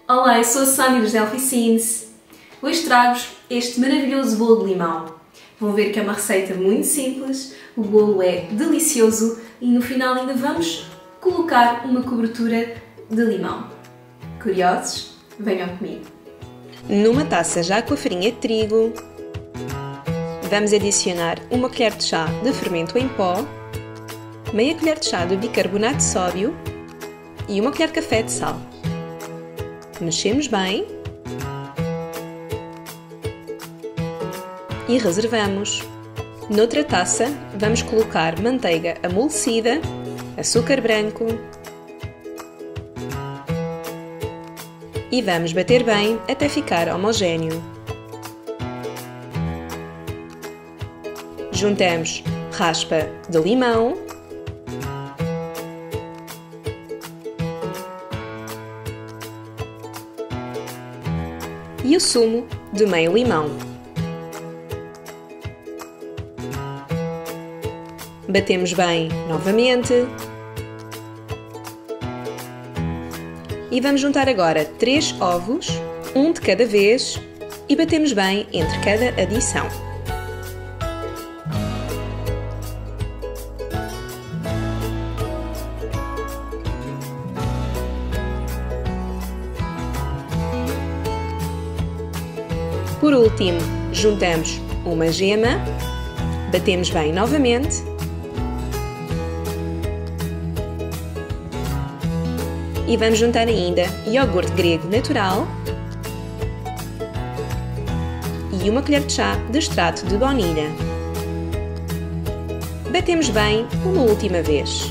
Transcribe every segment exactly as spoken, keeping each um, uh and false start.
Olá, eu sou a Sónia dos Delphi Scenes. Hoje trago-vos este maravilhoso bolo de limão. Vão ver que é uma receita muito simples, o bolo é delicioso e no final ainda vamos colocar uma cobertura de limão. Curiosos? Venham comigo! Numa taça já com a farinha de trigo, vamos adicionar uma colher de chá de fermento em pó, meia colher de chá de bicarbonato de sódio e uma colher de café de sal. Mexemos bem e reservamos. Noutra taça vamos colocar manteiga amolecida, açúcar branco e vamos bater bem até ficar homogéneo. Juntamos raspa de limão e o sumo de meio limão. Batemos bem novamente e vamos juntar agora três ovos, um de cada vez, e batemos bem entre cada adição. Por último, juntamos uma gema, batemos bem novamente e vamos juntar ainda iogurte grego natural e uma colher de chá de extrato de baunilha. Batemos bem uma última vez.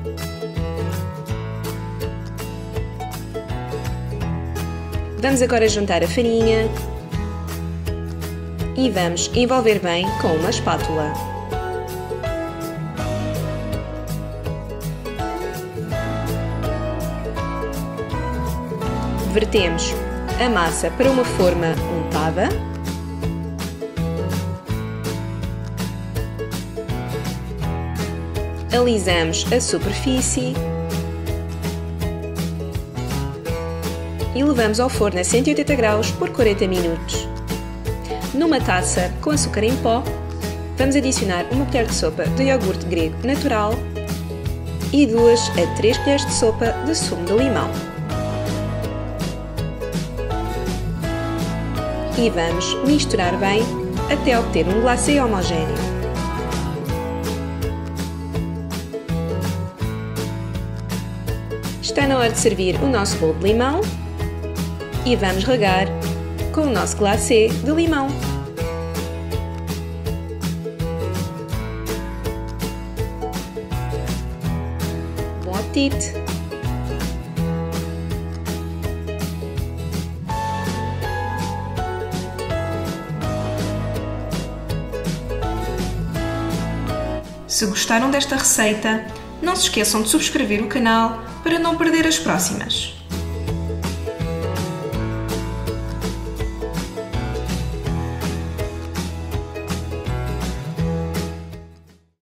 Vamos agora juntar a farinha e vamos envolver bem com uma espátula. Vertemos a massa para uma forma untada. Alisamos a superfície e levamos ao forno a cento e oitenta graus por quarenta minutos. Numa taça com açúcar em pó, vamos adicionar uma colher de sopa de iogurte grego natural e duas a três colheres de sopa de sumo de limão. E vamos misturar bem até obter um glacê homogéneo. Está na hora de servir o nosso bolo de limão e vamos regar com o nosso glacê de limão. Bom apetite! Se gostaram desta receita, não se esqueçam de subscrever o canal para não perder as próximas.